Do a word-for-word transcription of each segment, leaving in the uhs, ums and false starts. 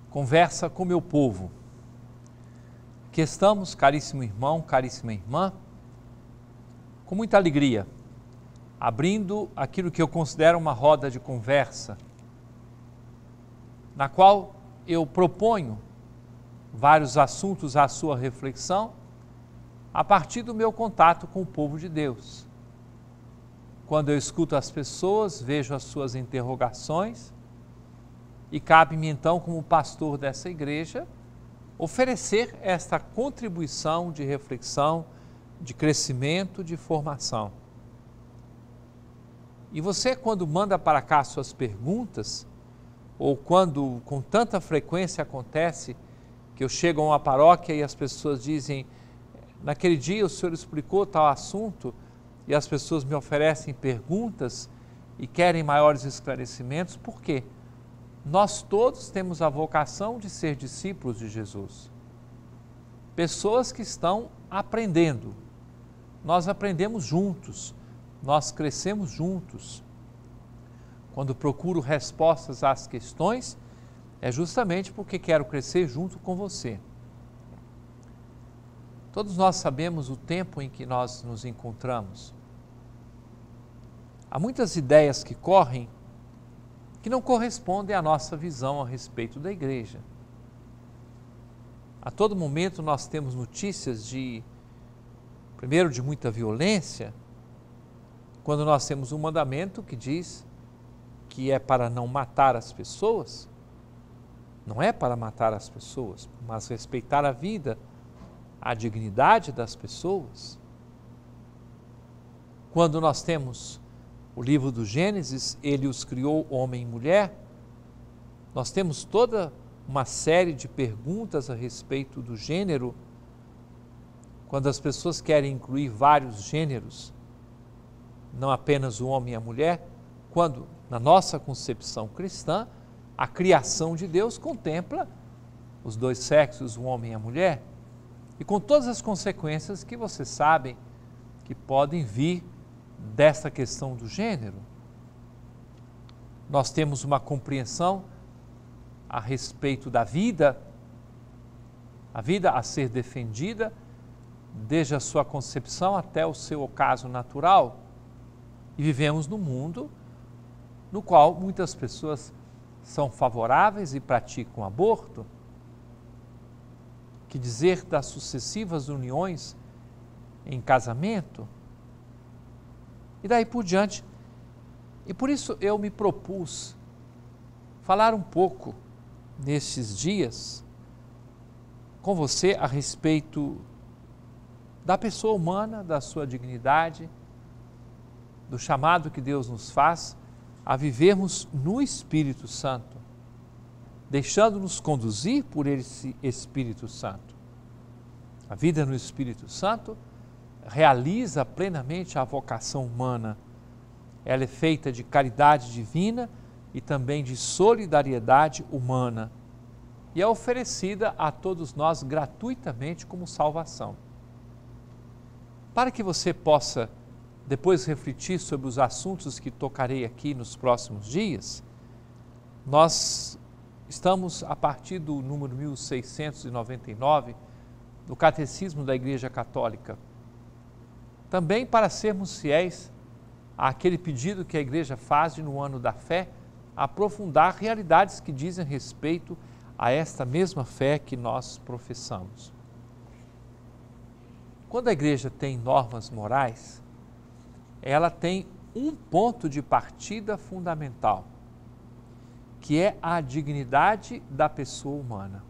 Conversa com meu povo. Aqui estamos, caríssimo irmão, caríssima irmã, com muita alegria, abrindo aquilo que eu considero uma roda de conversa, na qual eu proponho vários assuntos à sua reflexão, a partir do meu contato com o povo de Deus. Quando eu escuto as pessoas, vejo as suas interrogações, e cabe-me então, como pastor dessa igreja, oferecer esta contribuição de reflexão, de crescimento, de formação. E você, quando manda para cá suas perguntas, ou quando com tanta frequência acontece que eu chego a uma paróquia e as pessoas dizem, naquele dia o senhor explicou tal assunto, e as pessoas me oferecem perguntas e querem maiores esclarecimentos, por quê? Nós todos temos a vocação de ser discípulos de Jesus. Pessoas que estão aprendendo. Nós aprendemos juntos, nós crescemos juntos. Quando procuro respostas às questões, é justamente porque quero crescer junto com você. Todos nós sabemos o tempo em que nós nos encontramos. Há muitas ideias que correm que não correspondem à nossa visão a respeito da igreja. A todo momento nós temos notícias de, primeiro, de muita violência, quando nós temos um mandamento que diz que é para não matar as pessoas. Não é para matar as pessoas, mas respeitar a vida, a dignidade das pessoas. Quando nós temos o livro do Gênesis, ele os criou homem e mulher, nós temos toda uma série de perguntas a respeito do gênero, quando as pessoas querem incluir vários gêneros, não apenas o homem e a mulher, quando, na nossa concepção cristã, a criação de Deus contempla os dois sexos, o homem e a mulher, e com todas as consequências que vocês sabem que podem vir desta questão do gênero. Nós temos uma compreensão a respeito da vida, a vida a ser defendida, desde a sua concepção até o seu ocaso natural, e vivemos num mundo no qual muitas pessoas são favoráveis e praticam aborto. Que dizer das sucessivas uniões em casamento? E daí por diante. E por isso eu me propus falar um pouco nesses dias com você a respeito da pessoa humana, da sua dignidade, do chamado que Deus nos faz a vivermos no Espírito Santo, deixando-nos conduzir por esse Espírito Santo. A vida no Espírito Santo realiza plenamente a vocação humana. Ela é feita de caridade divina e também de solidariedade humana e é oferecida a todos nós gratuitamente como salvação. Para que você possa depois refletir sobre os assuntos que tocarei aqui nos próximos dias, nós estamos a partir do número mil seiscentos e noventa e nove do Catecismo da Igreja Católica, também para sermos fiéis àquele pedido que a Igreja faz de, no ano da fé, aprofundar realidades que dizem respeito a esta mesma fé que nós professamos. Quando a Igreja tem normas morais, ela tem um ponto de partida fundamental, que é a dignidade da pessoa humana.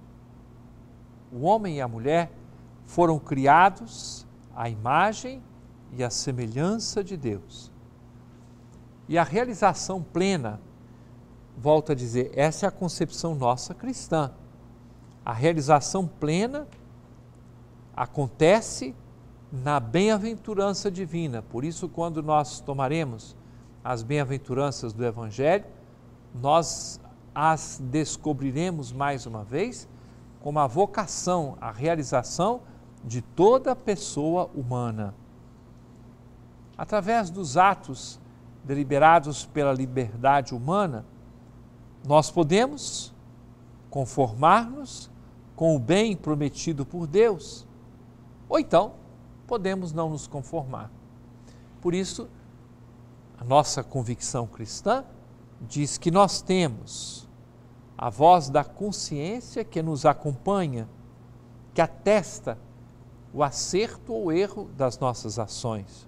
O homem e a mulher foram criados à imagem e à semelhança de Deus. E a realização plena, volto a dizer, essa é a concepção nossa cristã. A realização plena acontece na bem-aventurança divina. Por isso, quando nós tomaremos as bem-aventuranças do Evangelho, nós as descobriremos mais uma vez como a vocação, a realização de toda pessoa humana. Através dos atos deliberados pela liberdade humana, nós podemos conformar-nos com o bem prometido por Deus, ou então podemos não nos conformar. Por isso, a nossa convicção cristã diz que nós temos a voz da consciência que nos acompanha, que atesta o acerto ou erro das nossas ações.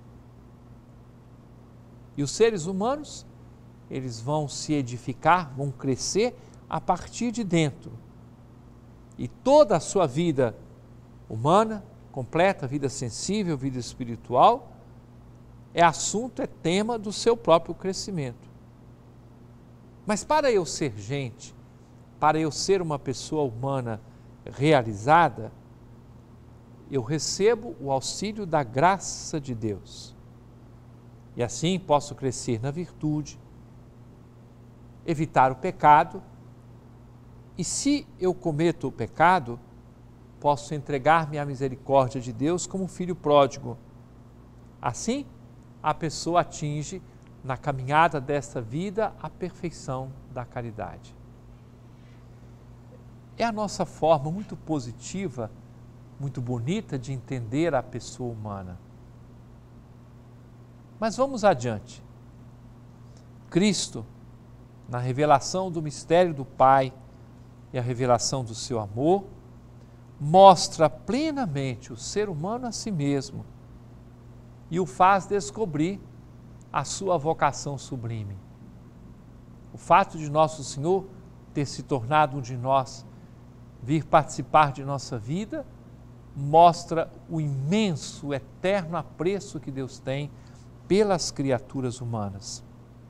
E os seres humanos, eles vão se edificar, vão crescer a partir de dentro. E toda a sua vida humana, completa, vida sensível, vida espiritual, é assunto, é tema do seu próprio crescimento. Mas para eu ser gente, para eu ser uma pessoa humana realizada, eu recebo o auxílio da graça de Deus. E assim posso crescer na virtude, evitar o pecado, e se eu cometo o pecado, posso entregar-me à misericórdia de Deus como filho pródigo. Assim, a pessoa atinge, na caminhada desta vida, a perfeição da caridade. É a nossa forma muito positiva, muito bonita de entender a pessoa humana. Mas vamos adiante. Cristo, na revelação do mistério do Pai e a revelação do seu amor, mostra plenamente o ser humano a si mesmo e o faz descobrir a sua vocação sublime. O fato de Nosso Senhor ter se tornado um de nós, vir participar de nossa vida, mostra o imenso, o eterno apreço que Deus tem pelas criaturas humanas.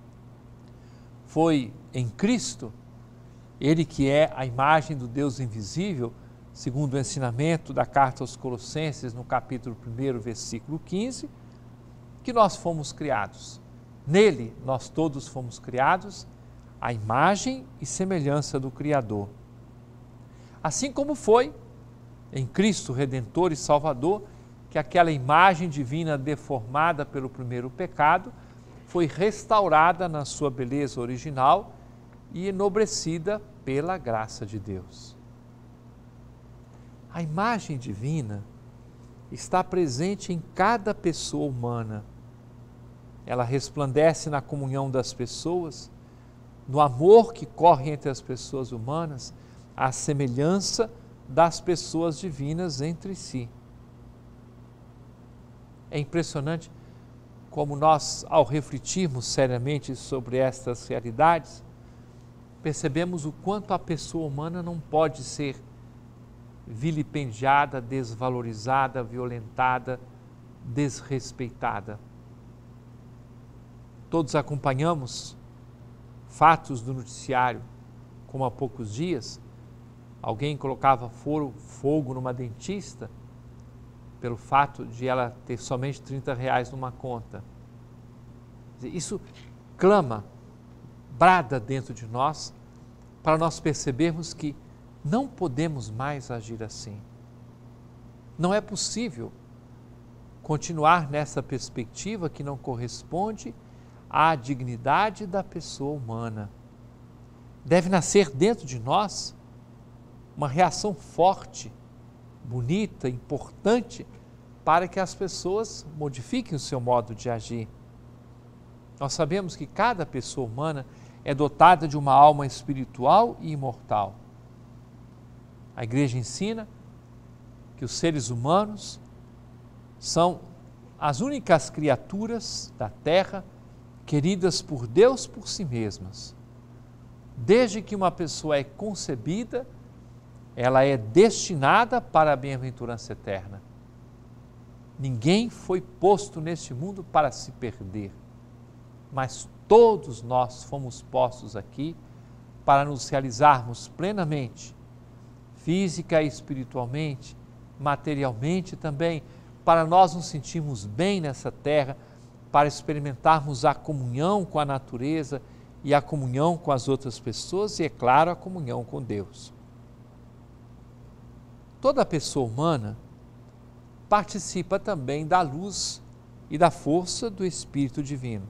Foi em Cristo, Ele que é a imagem do Deus invisível, segundo o ensinamento da carta aos Colossenses, no capítulo primeiro, versículo quinze, que nós fomos criados. Nele, nós todos fomos criados à imagem e semelhança do Criador. Assim como foi em Cristo Redentor e Salvador, que aquela imagem divina deformada pelo primeiro pecado foi restaurada na sua beleza original e enobrecida pela graça de Deus. A imagem divina está presente em cada pessoa humana. Ela resplandece na comunhão das pessoas, no amor que corre entre as pessoas humanas, à semelhança das pessoas divinas entre si. É impressionante como nós, ao refletirmos seriamente sobre estas realidades, percebemos o quanto a pessoa humana não pode ser vilipendiada, desvalorizada, violentada, desrespeitada. Todos acompanhamos fatos do noticiário, como há poucos dias, alguém colocava fogo numa dentista pelo fato de ela ter somente trinta reais numa conta. Isso clama, brada dentro de nós, para nós percebermos que não podemos mais agir assim. Não é possível continuar nessa perspectiva que não corresponde à dignidade da pessoa humana. Deve nascer dentro de nós uma reação forte, bonita, importante, para que as pessoas modifiquem o seu modo de agir. Nós sabemos que cada pessoa humana é dotada de uma alma espiritual e imortal. A Igreja ensina que os seres humanos são as únicas criaturas da terra queridas por Deus por si mesmas. Desde que uma pessoa é concebida, ela é destinada para a bem-aventurança eterna. Ninguém foi posto neste mundo para se perder, mas todos nós fomos postos aqui para nos realizarmos plenamente, física e espiritualmente, materialmente também, para nós nos sentirmos bem nessa terra, para experimentarmos a comunhão com a natureza e a comunhão com as outras pessoas e, é claro, a comunhão com Deus. Toda pessoa humana participa também da luz e da força do Espírito Divino.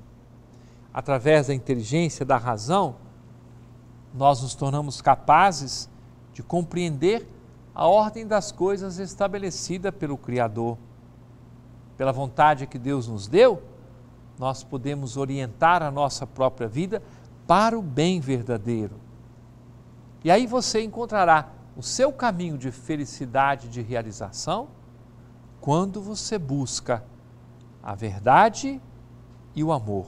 Através da inteligência, da razão, nós nos tornamos capazes de compreender a ordem das coisas estabelecida pelo Criador. Pela vontade que Deus nos deu, nós podemos orientar a nossa própria vida para o bem verdadeiro. E aí você encontrará o seu caminho de felicidade, de realização, quando você busca a verdade e o amor.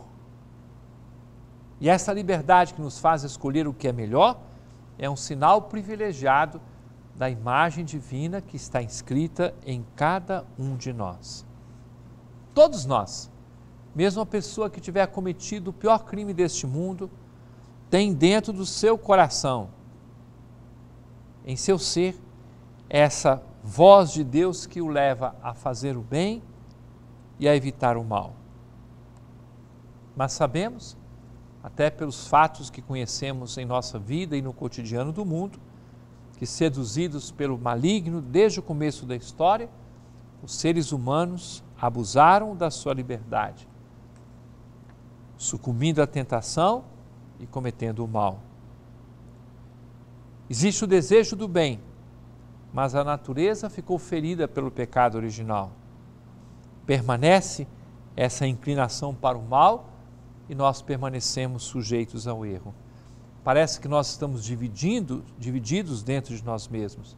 E essa liberdade que nos faz escolher o que é melhor é um sinal privilegiado da imagem divina que está inscrita em cada um de nós. Todos nós, mesmo a pessoa que tiver cometido o pior crime deste mundo, tem dentro do seu coração, em seu ser, essa voz de Deus que o leva a fazer o bem e a evitar o mal. Mas sabemos, até pelos fatos que conhecemos em nossa vida e no cotidiano do mundo, que seduzidos pelo maligno desde o começo da história, os seres humanos abusaram da sua liberdade, sucumbindo à tentação e cometendo o mal. Existe o desejo do bem, mas a natureza ficou ferida pelo pecado original. Permanece essa inclinação para o mal e nós permanecemos sujeitos ao erro. Parece que nós estamos dividindo, divididos dentro de nós mesmos.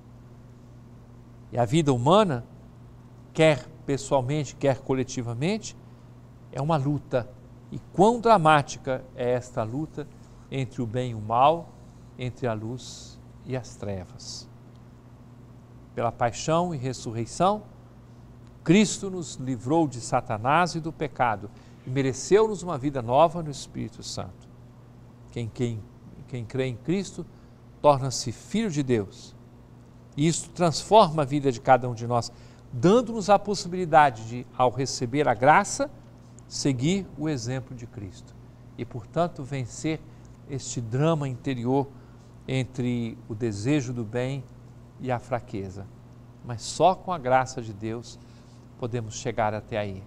E a vida humana, quer pessoalmente, quer coletivamente, é uma luta. E quão dramática é esta luta entre o bem e o mal, entre a luz e as trevas. Pela paixão e ressurreição, Cristo nos livrou de Satanás e do pecado e mereceu-nos uma vida nova no Espírito Santo. Quem, quem, quem crê em Cristo torna-se filho de Deus. E isso transforma a vida de cada um de nós, dando-nos a possibilidade de, ao receber a graça, seguir o exemplo de Cristo e, portanto, vencer este drama interior entre o desejo do bem e a fraqueza. Mas só com a graça de Deus podemos chegar até aí.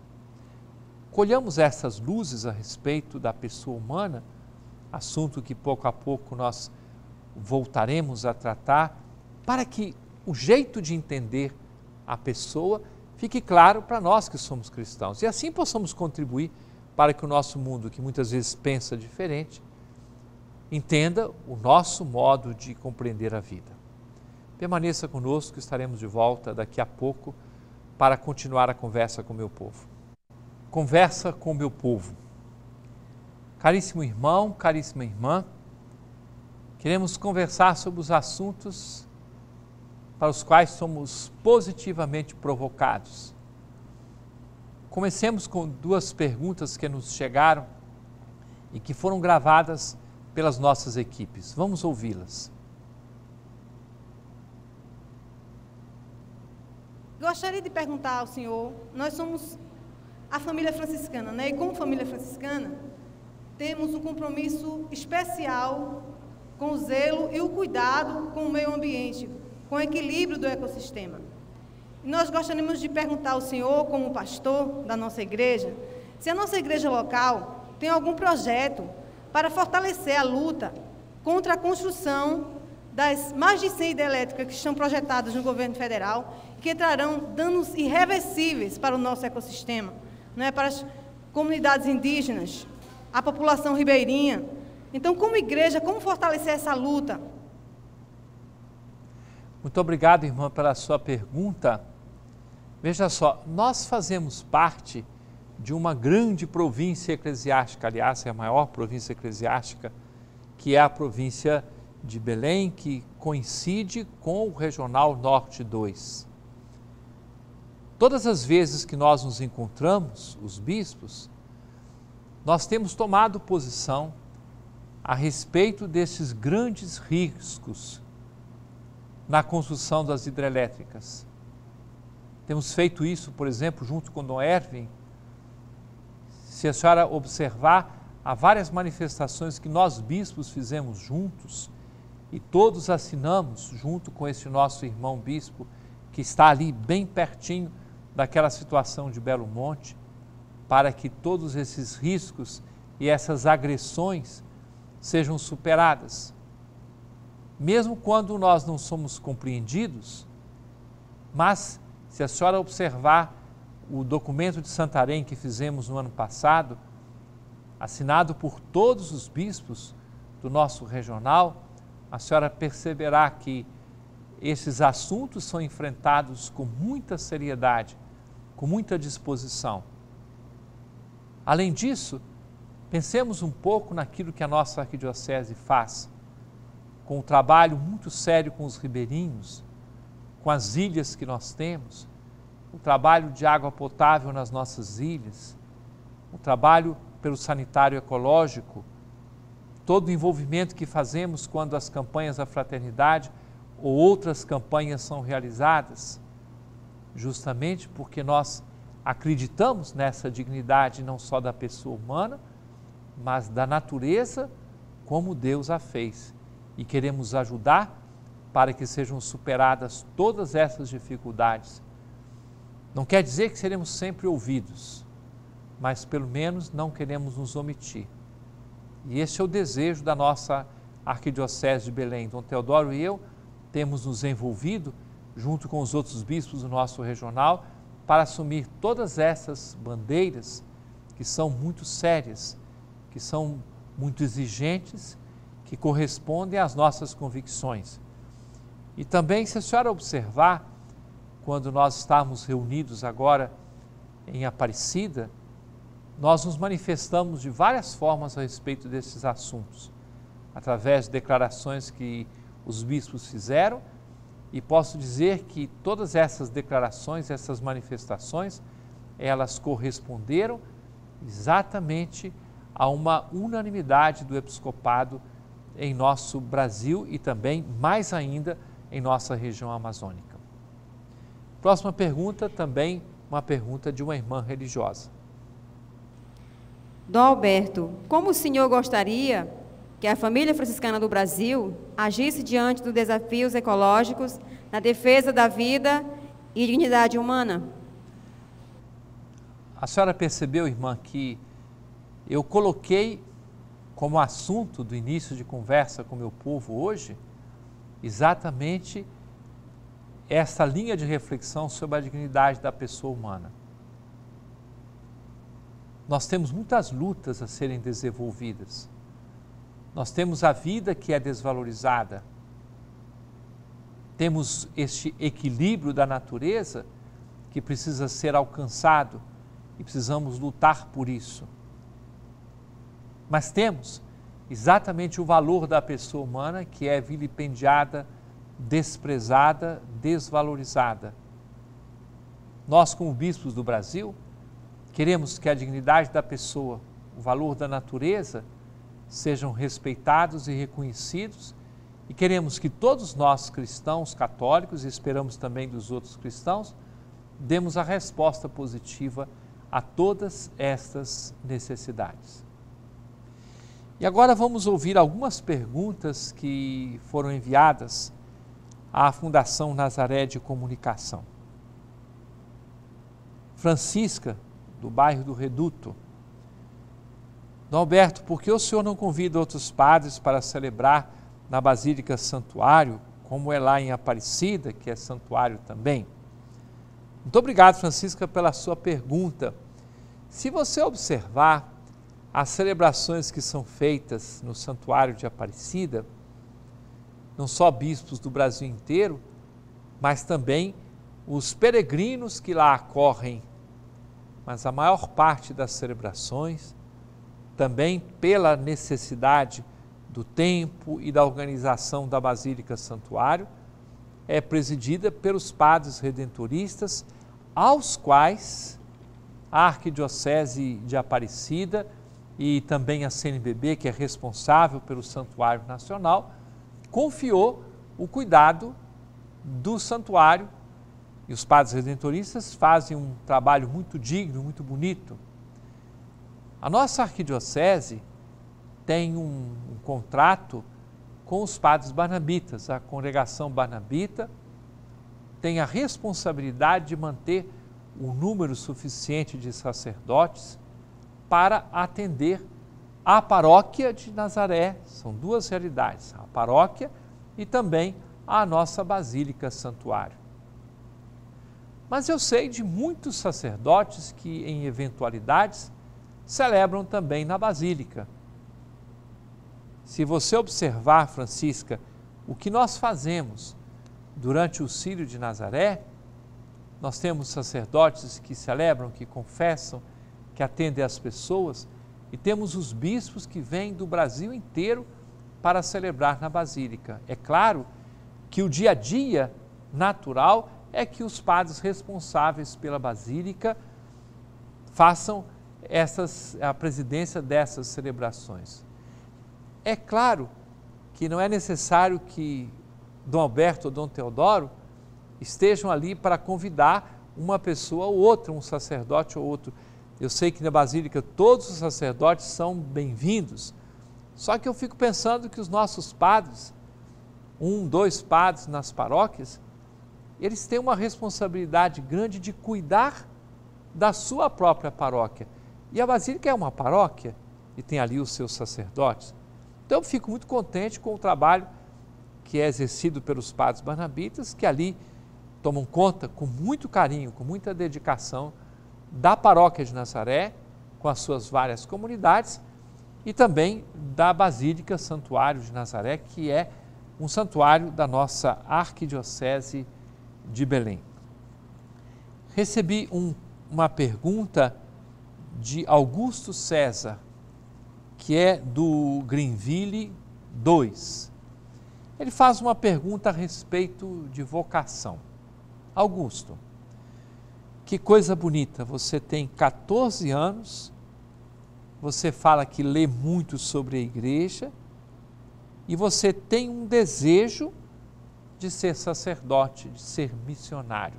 Colhamos essas luzes a respeito da pessoa humana, assunto que pouco a pouco nós voltaremos a tratar, para que o jeito de entender a pessoa fique claro para nós que somos cristãos e assim possamos contribuir para que o nosso mundo, que muitas vezes pensa diferente, entenda o nosso modo de compreender a vida. Permaneça conosco, estaremos de volta daqui a pouco para continuar a conversa com o meu povo. Conversa com o meu povo. Caríssimo irmão, caríssima irmã, queremos conversar sobre os assuntos para os quais somos positivamente provocados. Comecemos com duas perguntas que nos chegaram e que foram gravadas pelas nossas equipes. Vamos ouvi-las. Gostaria de perguntar ao senhor, nós somos a família franciscana, né? E como família franciscana, temos um compromisso especial com o zelo e o cuidado com o meio ambiente, com o equilíbrio do ecossistema. E nós gostaríamos de perguntar ao senhor, como pastor da nossa igreja, se a nossa igreja local tem algum projeto para fortalecer a luta contra a construção das mais de cem hidrelétricas que estão projetadas no governo federal, que trarão danos irreversíveis para o nosso ecossistema, não é? Para as comunidades indígenas, a população ribeirinha. Então, como igreja, como fortalecer essa luta? Muito obrigado, irmã, pela sua pergunta. Veja só, nós fazemos parte de uma grande província eclesiástica, aliás, é a maior província eclesiástica, que é a província de Belém, que coincide com o Regional Norte dois. Todas as vezes que nós nos encontramos, os bispos, nós temos tomado posição a respeito desses grandes riscos na construção das hidrelétricas. Temos feito isso, por exemplo, junto com Dom Erwin. Se a senhora observar, há várias manifestações que nós bispos fizemos juntos e todos assinamos junto com esse nosso irmão bispo que está ali bem pertinho daquela situação de Belo Monte, para que todos esses riscos e essas agressões sejam superadas. mesmo quando nós não somos compreendidos, mas se a senhora observar o documento de Santarém que fizemos no ano passado, assinado por todos os bispos do nosso regional, a senhora perceberá que esses assuntos são enfrentados com muita seriedade, com muita disposição. Além disso, pensemos um pouco naquilo que a nossa arquidiocese faz, com o trabalho muito sério com os ribeirinhos, com as ilhas que nós temos, o trabalho de água potável nas nossas ilhas, o trabalho pelo sanitário ecológico, todo o envolvimento que fazemos quando as campanhas da fraternidade ou outras campanhas são realizadas, justamente porque nós acreditamos nessa dignidade não só da pessoa humana, mas da natureza como Deus a fez. E queremos ajudar para que sejam superadas todas essas dificuldades. Não quer dizer que seremos sempre ouvidos, mas pelo menos não queremos nos omitir. E esse é o desejo da nossa Arquidiocese de Belém. Dom Teodoro e eu temos nos envolvido, junto com os outros bispos do nosso regional, para assumir todas essas bandeiras que são muito sérias, que são muito exigentes, que correspondem às nossas convicções. E também, se a senhora observar, quando nós estamos reunidos agora em Aparecida, nós nos manifestamos de várias formas a respeito desses assuntos, através de declarações que os bispos fizeram, e posso dizer que todas essas declarações, essas manifestações, elas corresponderam exatamente a uma unanimidade do episcopado em nosso Brasil e também, mais ainda, em nossa região amazônica. Próxima pergunta, também uma pergunta de uma irmã religiosa. Dom Alberto, como o senhor gostaria que a família franciscana do Brasil agisse diante dos desafios ecológicos na defesa da vida e dignidade humana? A senhora percebeu, irmã, que eu coloquei como assunto do início de conversa com o meu povo hoje exatamente essa linha de reflexão sobre a dignidade da pessoa humana. Nós temos muitas lutas a serem desenvolvidas. Nós temos a vida que é desvalorizada. Temos este equilíbrio da natureza que precisa ser alcançado e precisamos lutar por isso. Mas temos exatamente o valor da pessoa humana que é vilipendiada, desprezada, desvalorizada. Nós, como bispos do Brasil, queremos que a dignidade da pessoa, o valor da natureza, sejam respeitados e reconhecidos, e queremos que todos nós cristãos católicos, e esperamos também dos outros cristãos, demos a resposta positiva a todas estas necessidades. E agora vamos ouvir algumas perguntas que foram enviadas à Fundação Nazaré de Comunicação. Francisca, do bairro do Reduto. Dom Alberto, por que o senhor não convida outros padres para celebrar na Basílica Santuário, como é lá em Aparecida, que é santuário também? Muito obrigado, Francisca, pela sua pergunta. Se você observar as celebrações que são feitas no Santuário de Aparecida, não só bispos do Brasil inteiro, mas também os peregrinos que lá acorrem, mas a maior parte das celebrações, também pela necessidade do tempo e da organização da Basílica Santuário, é presidida pelos padres redentoristas, aos quais a Arquidiocese de Aparecida e também a C N B B, que é responsável pelo Santuário Nacional, confiou o cuidado do santuário, e os padres redentoristas fazem um trabalho muito digno, muito bonito. A nossa arquidiocese tem um, um contrato com os padres barnabitas. A congregação barnabita tem a responsabilidade de manter o número suficiente de sacerdotes para atender a paróquia de Nazaré. São duas realidades, a paróquia e também a nossa Basílica Santuário. Mas eu sei de muitos sacerdotes que, em eventualidades, celebram também na Basílica. Se você observar, Francisca, o que nós fazemos durante o Círio de Nazaré, nós temos sacerdotes que celebram, que confessam, que atendem as pessoas, e temos os bispos que vêm do Brasil inteiro para celebrar na Basílica. É claro que o dia a dia natural é que os padres responsáveis pela Basílica façam essas, a presidência dessas celebrações. É claro que não é necessário que Dom Alberto ou Dom Teodoro estejam ali para convidar uma pessoa ou outra, um sacerdote ou outro. Eu sei que na Basílica todos os sacerdotes são bem-vindos, só que eu fico pensando que os nossos padres, um, dois padres nas paróquias, eles têm uma responsabilidade grande de cuidar da sua própria paróquia. E a Basílica é uma paróquia e tem ali os seus sacerdotes. Então eu fico muito contente com o trabalho que é exercido pelos padres barnabitas, que ali tomam conta com muito carinho, com muita dedicação da paróquia de Nazaré, com as suas várias comunidades, e também da Basílica Santuário de Nazaré, que é um santuário da nossa Arquidiocese de Belém. Recebi um, uma pergunta de Augusto César, que é do Greenville dois. Ele faz uma pergunta a respeito de vocação. Augusto, que coisa bonita, você tem quatorze anos, você fala que lê muito sobre a igreja e você tem um desejo de ser sacerdote, de ser missionário.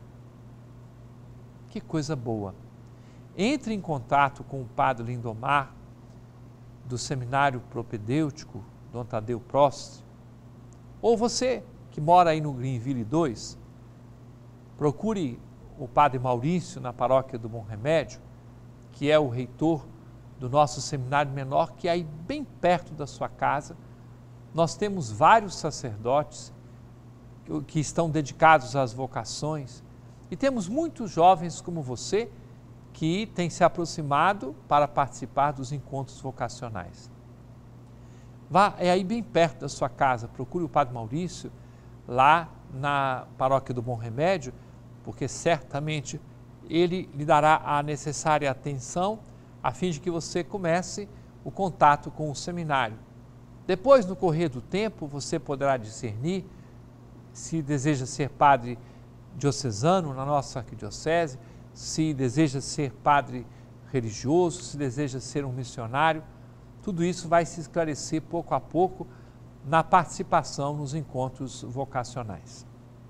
Que coisa boa. Entre em contato com o padre Lindomar, do Seminário Propedêutico, Dom Tadeu Prost, ou você que mora aí no Greenville dois, procure o padre Maurício na paróquia do Bom Remédio, que é o reitor do nosso seminário menor, que é aí bem perto da sua casa. Nós temos vários sacerdotes que estão dedicados às vocações e temos muitos jovens como você que têm se aproximado para participar dos encontros vocacionais. Vá, é aí bem perto da sua casa, procure o padre Maurício lá na paróquia do Bom Remédio, porque certamente ele lhe dará a necessária atenção a fim de que você comece o contato com o seminário. Depois, no correr do tempo, você poderá discernir se deseja ser padre diocesano na nossa arquidiocese, se deseja ser padre religioso, se deseja ser um missionário. Tudo isso vai se esclarecer pouco a pouco na participação nos encontros vocacionais.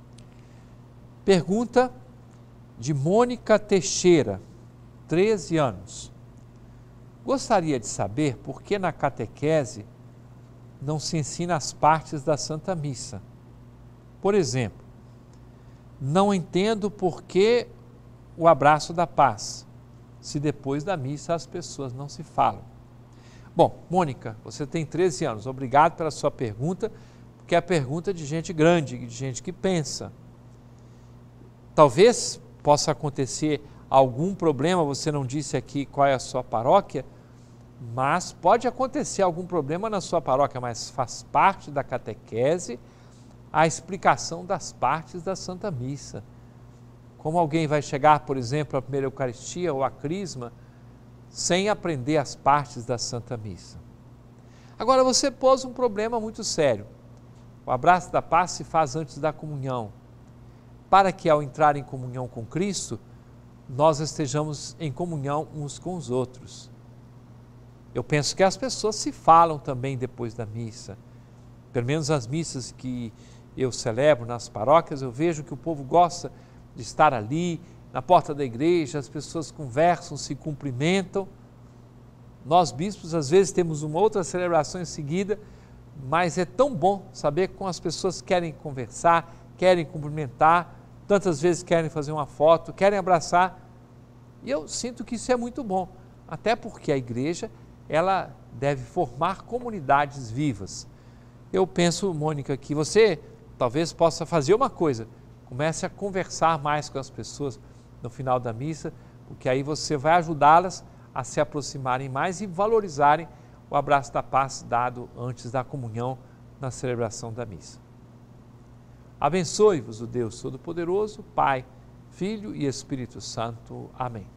Pergunta de Mônica Teixeira, treze anos. Gostaria de saber por que na catequese não se ensina as partes da Santa Missa. Por exemplo, não entendo por que o abraço da paz, se depois da missa as pessoas não se falam. Bom, Mônica, você tem treze anos, obrigado pela sua pergunta, porque é a pergunta de gente grande, de gente que pensa. Talvez possa acontecer algum problema, você não disse aqui qual é a sua paróquia, mas pode acontecer algum problema na sua paróquia, mas faz parte da catequese a explicação das partes da Santa Missa. Como alguém vai chegar, por exemplo, à primeira Eucaristia ou à Crisma, sem aprender as partes da Santa Missa. Agora, você pôs um problema muito sério. O abraço da paz se faz antes da comunhão, para que ao entrar em comunhão com Cristo, nós estejamos em comunhão uns com os outros. Eu penso que as pessoas se falam também depois da missa. Pelo menos as missas que eu celebro nas paróquias, eu vejo que o povo gosta de estar ali, na porta da igreja, as pessoas conversam, se cumprimentam. Nós, bispos, às vezes temos uma outra celebração em seguida, mas é tão bom saber como as pessoas querem conversar, querem cumprimentar, tantas vezes querem fazer uma foto, querem abraçar. E eu sinto que isso é muito bom, até porque a igreja ela deve formar comunidades vivas. Eu penso, Mônica, que você talvez possa fazer uma coisa, comece a conversar mais com as pessoas no final da missa, porque aí você vai ajudá-las a se aproximarem mais e valorizarem o abraço da paz dado antes da comunhão na celebração da missa. Abençoe-vos o Deus Todo-Poderoso, Pai, Filho e Espírito Santo. Amém.